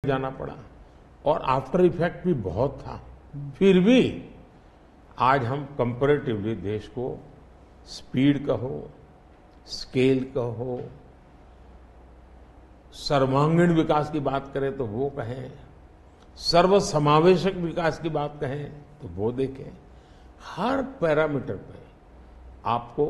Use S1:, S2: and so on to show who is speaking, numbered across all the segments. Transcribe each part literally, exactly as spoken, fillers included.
S1: जाना पड़ा और आफ्टर इफेक्ट भी बहुत था। फिर भी आज हम कंपैरेटिवली देश को स्पीड कहो, स्केल कहो, सर्वांगीण विकास की बात करें तो वो कहें, सर्वसमावेशक विकास की बात कहें तो वो देखें, हर पैरामीटर पे आपको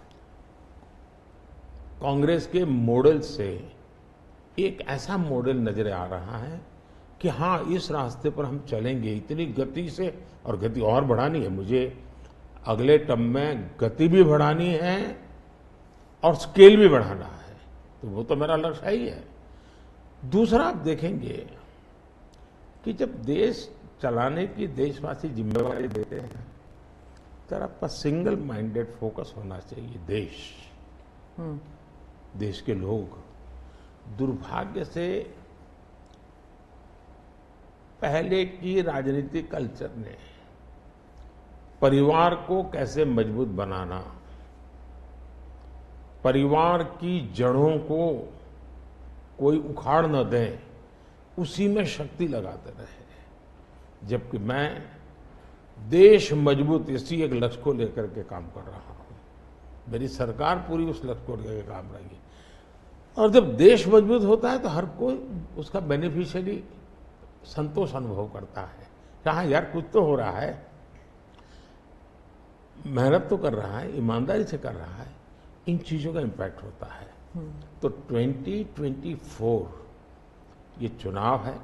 S1: कांग्रेस के मॉडल से एक ऐसा मॉडल नजर आ रहा है कि हाँ, इस रास्ते पर हम चलेंगे इतनी गति से, और गति और बढ़ानी है मुझे। अगले टर्म में गति भी बढ़ानी है और स्केल भी बढ़ाना है, तो वो तो मेरा लक्ष्य ही है। दूसरा आप देखेंगे कि जब देश चलाने की देशवासी जिम्मेवारी देते हैं तो आपका सिंगल माइंडेड फोकस होना चाहिए। देश देश के लोग, दुर्भाग्य से पहले की राजनीतिक कल्चर ने परिवार को कैसे मजबूत बनाना, परिवार की जड़ों को कोई उखाड़ न दे, उसी में शक्ति लगाते रहे। जबकि मैं देश मजबूत इसी एक लक्ष्य को लेकर के काम कर रहा हूं। मेरी सरकार पूरी उस लक्ष्य को लेकर के काम रही है। और जब देश मजबूत होता है तो हर कोई उसका बेनिफिशियरी संतोष अनुभव करता है। कहा यार कुछ तो हो रहा है, मेहनत तो कर रहा है, ईमानदारी से कर रहा है, इन चीजों का इम्पैक्ट होता है। तो ट्वेंटी ट्वेंटी फोर ये चुनाव है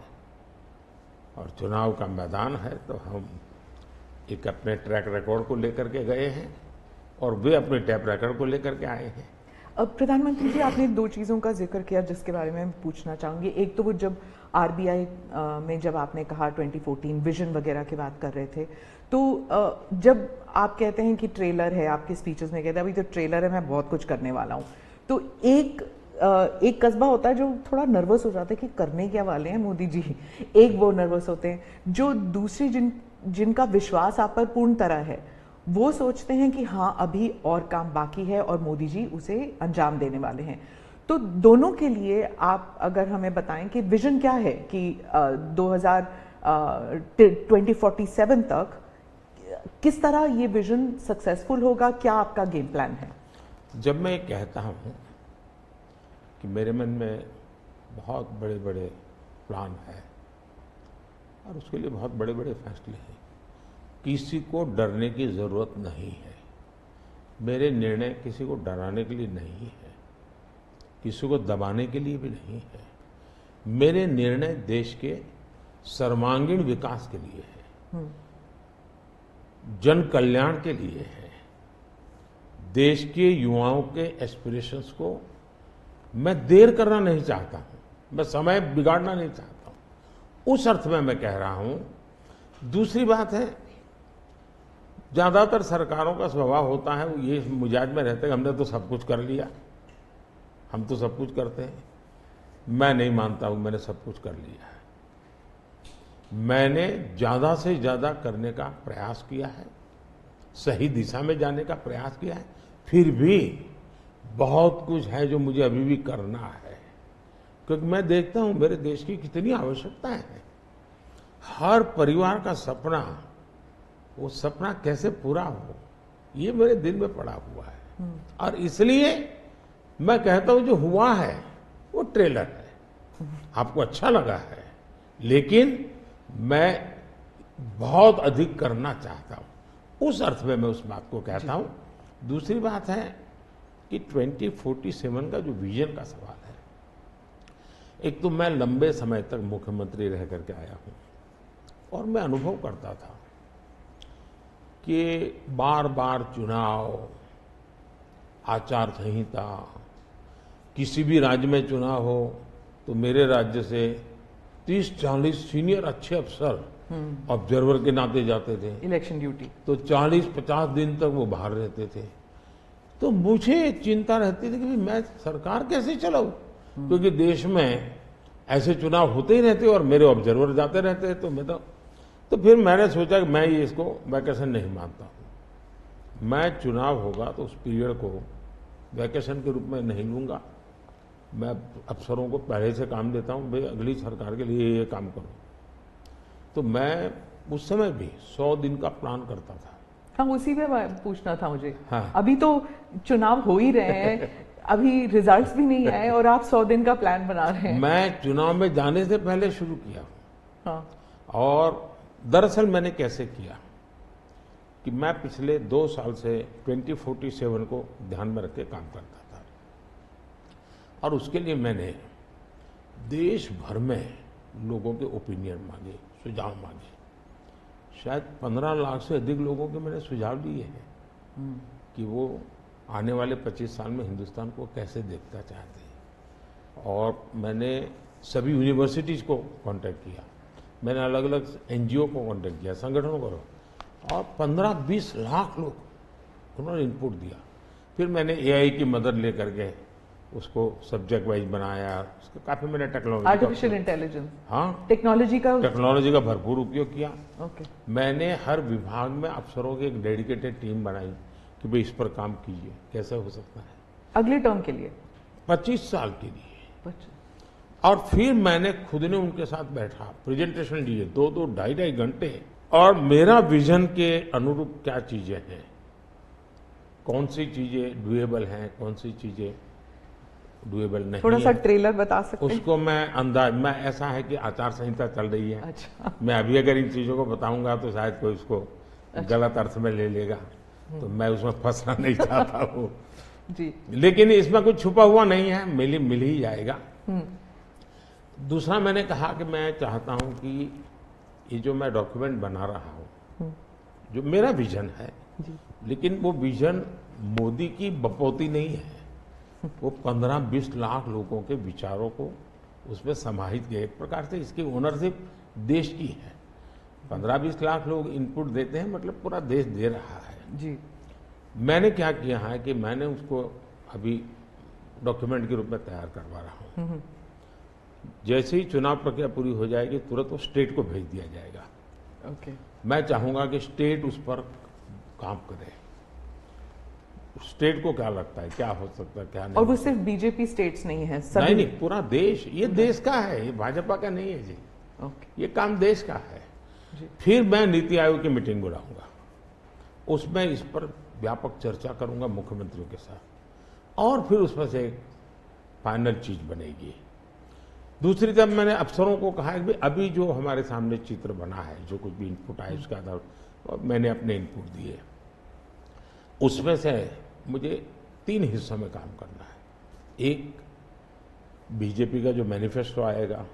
S1: और चुनाव का मैदान है, तो हम एक अपने ट्रैक रिकॉर्ड को लेकर के गए हैं और वे अपने ट्रैक रिकॉर्ड को लेकर के आए हैं।
S2: अब प्रधानमंत्री जी, आपने दो चीज़ों का जिक्र किया जिसके बारे में पूछना चाहूंगी। एक तो वो जब आरबीआई में जब आपने कहा ट्वेंटी फोर्टीन विजन वगैरह की बात कर रहे थे, तो जब आप कहते हैं कि ट्रेलर है, आपके स्पीचेस में कहते हैं अभी तो ट्रेलर है, मैं बहुत कुछ करने वाला हूँ, तो एक एक कस्बा होता है जो थोड़ा नर्वस हो जाता है कि करने क्या वाले हैं मोदी जी। एक वो नर्वस होते हैं जो दूसरी जिन जिनका विश्वास आप पर पूर्ण तरह है, वो सोचते हैं कि हाँ अभी और काम बाकी है और मोदी जी उसे अंजाम देने वाले हैं। तो दोनों के लिए आप अगर हमें बताएं कि विजन क्या है कि दो हजार ट्वेंटी फोर्टी सेवन तक किस तरह ये विजन सक्सेसफुल होगा, क्या आपका गेम प्लान है?
S1: जब मैं कहता हूं कि मेरे मन में बहुत बड़े बड़े प्लान है और उसके लिए बहुत बड़े बड़े फैसले हैं, किसी को डरने की जरूरत नहीं है। मेरे निर्णय किसी को डराने के लिए नहीं है, किसी को दबाने के लिए भी नहीं है। मेरे निर्णय देश के सर्वांगीण विकास के लिए है, जन कल्याण के लिए है। देश के युवाओं के एस्पिरेशंस को मैं देर करना नहीं चाहता हूं, मैं समय बिगाड़ना नहीं चाहता हूं, उस अर्थ में मैं कह रहा हूं। दूसरी बात है, ज्यादातर सरकारों का स्वभाव होता है वो ये मिजाज में रहते हैं हमने तो सब कुछ कर लिया, हम तो सब कुछ करते हैं। मैं नहीं मानता हूं मैंने सब कुछ कर लिया है। मैंने ज्यादा से ज्यादा करने का प्रयास किया है, सही दिशा में जाने का प्रयास किया है। फिर भी बहुत कुछ है जो मुझे अभी भी करना है, क्योंकि मैं देखता हूं मेरे देश की कितनी आवश्यकताएं हैं। हर परिवार का सपना, वो सपना कैसे पूरा हो, ये मेरे दिल में पड़ा हुआ है। और इसलिए मैं कहता हूं जो हुआ है वो ट्रेलर है, आपको अच्छा लगा है, लेकिन मैं बहुत अधिक करना चाहता हूं, उस अर्थ में मैं उस बात को कहता हूं। दूसरी बात है कि ट्वेंटी फोर्टी सेवन का जो विजन का सवाल है, एक तो मैं लंबे समय तक मुख्यमंत्री रह करके आया हूं और मैं अनुभव करता था कि बार बार चुनाव, आचार संहिता, किसी भी राज्य में चुनाव हो तो मेरे राज्य से तीस चालीस सीनियर अच्छे अफसर ऑब्जर्वर के नाते जाते थे
S2: इलेक्शन ड्यूटी,
S1: तो चालीस पचास दिन तक वो बाहर रहते थे। तो मुझे चिंता रहती थी कि मैं सरकार कैसे चलाऊं, क्योंकि देश में ऐसे चुनाव होते ही रहते और मेरे ऑब्जर्वर जाते रहते। तो मैं तो तो फिर मैंने सोचा कि मैं ये इसको वैकेशन नहीं मानता हूं। मैं चुनाव होगा तो उस पीरियड को वैकेशन के रूप में नहीं लूंगा, मैं अफसरों को पहले से काम देता हूँ, भाई अगली सरकार के लिए ये काम करो। तो मैं उस समय भी सौ दिन का प्लान करता था।
S2: हाँ, उसी पे पूछना था मुझे।
S1: हाँ।
S2: अभी तो चुनाव हो ही रहे हैं, अभी रिजल्ट्स भी नहीं आए और आप सौ दिन का प्लान बना रहे हैं।
S1: मैं चुनाव में जाने से पहले शुरू किया।
S2: हाँ।
S1: और दरअसल मैंने कैसे किया कि मैं पिछले दो साल से ट्वेंटी फोर्टी सेवन को ध्यान में रख के काम करता था, और उसके लिए मैंने देश भर में लोगों के ओपिनियन मांगे, सुझाव मांगे। शायद पंद्रह लाख से अधिक लोगों के मैंने सुझाव दिए हैं कि वो आने वाले पच्चीस साल में हिंदुस्तान को कैसे देखना चाहते हैं। और मैंने सभी यूनिवर्सिटीज़ को कांटेक्ट किया, मैंने अलग अलग एनजीओ को कांटेक्ट किया, संगठनों को, और पंद्रह बीस लाख लोग उन्होंने इनपुट दिया। फिर मैंने एआई की मदद लेकर के उसको सब्जेक्ट वाइज बनाया, उसका काफ़ी मैंने टेक्नोलॉजी,
S2: आर्टिफिशियल इंटेलिजेंस,
S1: हाँ,
S2: टेक्नोलॉजी का
S1: टेक्नोलॉजी का भरपूर उपयोग किया।
S2: ओके।
S1: मैंने हर विभाग में अफसरों की एक डेडिकेटेड टीम बनाई कि भाई इस पर काम कीजिए, कैसे हो सकता है
S2: अगले टर्म के लिए,
S1: पच्चीस साल के लिए।
S2: अच्छा।
S1: और फिर मैंने खुद ने उनके साथ बैठा, प्रेजेंटेशन दिए दो दो ढाई ढाई घंटे, और मेरा विजन के अनुरूप क्या चीजें हैं, कौन सी चीजें डुएबल हैं, कौन सी चीजें डुएबल नहीं।
S2: थोड़ा सा ट्रेलर बता सकते हैं?
S1: उसको मैं अंदाज, मैं ऐसा है कि आचार संहिता चल रही है।
S2: अच्छा।
S1: मैं अभी अगर इन चीजों को बताऊंगा तो शायद कोई उसको अच्छा। गलत अर्थ में ले लेगा, तो मैं उसमें फंसना नहीं चाहता हूँ
S2: जी।
S1: लेकिन इसमें कुछ छुपा हुआ नहीं है, मिल मिल ही जाएगा। दूसरा मैंने कहा कि मैं चाहता हूं कि ये जो मैं डॉक्यूमेंट बना रहा हूं, जो मेरा विजन है, लेकिन वो विजन मोदी की बपौती नहीं है, वो पंद्रह बीस लाख लोगों के विचारों को उसमें समाहित किया। एक प्रकार से इसकी ओनरशिप देश की है। पंद्रह बीस लाख लोग इनपुट देते हैं, मतलब पूरा देश दे रहा है
S2: जी।
S1: मैंने क्या किया है कि मैंने उसको अभी डॉक्यूमेंट के रूप में तैयार करवा रहा हूं। जैसे ही चुनाव प्रक्रिया पूरी हो जाएगी तुरंत वो स्टेट को भेज दिया जाएगा।
S2: ओके।
S1: मैं चाहूंगा कि स्टेट उस पर काम करे, स्टेट को क्या लगता है, क्या हो सकता है, क्या नहीं।
S2: और वो सिर्फ बीजेपी स्टेट्स नहीं है, सभी
S1: नहीं नहीं, पूरा देश, ये देश का है, ये भाजपा का नहीं है जी।
S2: ओके।
S1: ये काम देश का है
S2: जी।
S1: फिर मैं नीति आयोग की मीटिंग बुलाऊंगा, उसमें इस पर व्यापक चर्चा करूंगा मुख्यमंत्रियों के साथ, और फिर उसमें से एक फाइनल चीज बनेगी। दूसरी तरफ मैंने अफसरों को कहा कि अभी जो हमारे सामने चित्र बना है, जो कुछ भी इनपुट आए उसके आधार पर मैंने अपने इनपुट दिए, उसमें से मुझे तीन हिस्सों में काम करना है। एक, बीजेपी का जो मैनिफेस्टो आएगा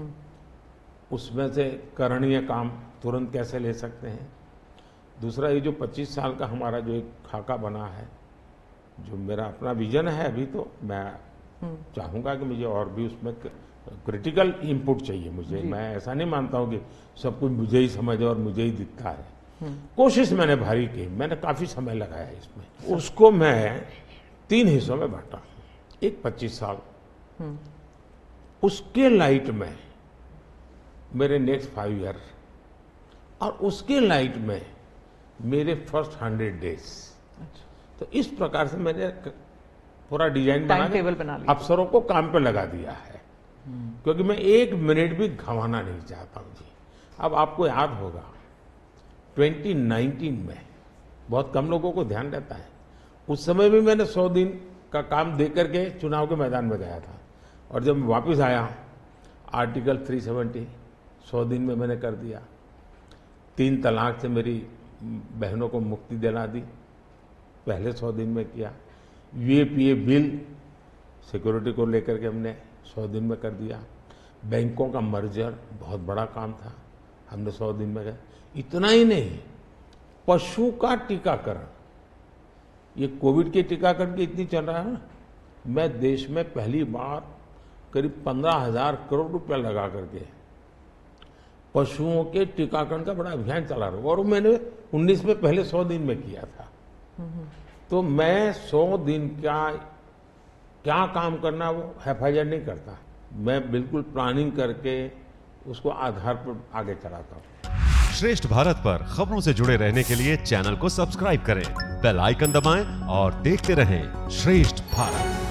S1: उसमें से करणीय काम तुरंत कैसे ले सकते हैं। दूसरा, ये जो पच्चीस साल का हमारा जो एक खाका बना है, जो मेरा अपना विजन है, अभी तो मैं चाहूंगा कि मुझे और भी उसमें क्रिटिकल इनपुट चाहिए मुझे। मैं ऐसा नहीं मानता हूं कि सब कुछ मुझे ही समझ और मुझे ही दिखता है। कोशिश मैंने भारी की, मैंने काफी समय लगाया इसमें। उसको मैं तीन हिस्सों में बांटा। एक पच्चीस साल, उसके लाइट में मेरे नेक्स्ट फाइव ईयर, और उसके लाइट में मेरे फर्स्ट हंड्रेड डेज। तो इस प्रकार से मैंने पूरा डिजाइन बना
S2: टेबल बना लिया,
S1: अफसरों को काम पे लगा दिया है, क्योंकि मैं एक मिनट भी गंवाना नहीं चाहता हूं जी। अब आपको याद होगा ट्वेंटी नाइनटीन में बहुत कम लोगों को ध्यान रहता है, उस समय भी मैंने सौ दिन का काम दे करके चुनाव के मैदान में गया था, और जब वापस आया आर्टिकल तीन सौ सत्तर सौ दिन में मैंने कर दिया। तीन तलाक से मेरी बहनों को मुक्ति दिला दी, पहले सौ दिन में किया। यूएपीए बिल सिक्योरिटी को लेकर के हमने सौ दिन में कर दिया। बैंकों का मर्जर बहुत बड़ा काम था, हमने सौ दिन में किया। इतना ही नहीं, पशु का टीकाकरण, ये कोविड के टीकाकरण की इतनी चल रहा है ना, मैं देश में पहली बार करीब पंद्रह हजार करोड़ रुपया लगा करके पशुओं के टीकाकरण का बड़ा अभियान चला रहा हूं, और मैंने उन्नीस में पहले सौ दिन में किया था। तो मैं सौ दिन का क्या काम करना वो हैफाजत नहीं करता, मैं बिल्कुल प्लानिंग करके उसको आधार पर आगे चलाता हूं।
S3: श्रेष्ठ भारत पर खबरों से जुड़े रहने के लिए चैनल को सब्सक्राइब करें, बेल आइकन दबाएं और देखते रहें श्रेष्ठ भारत।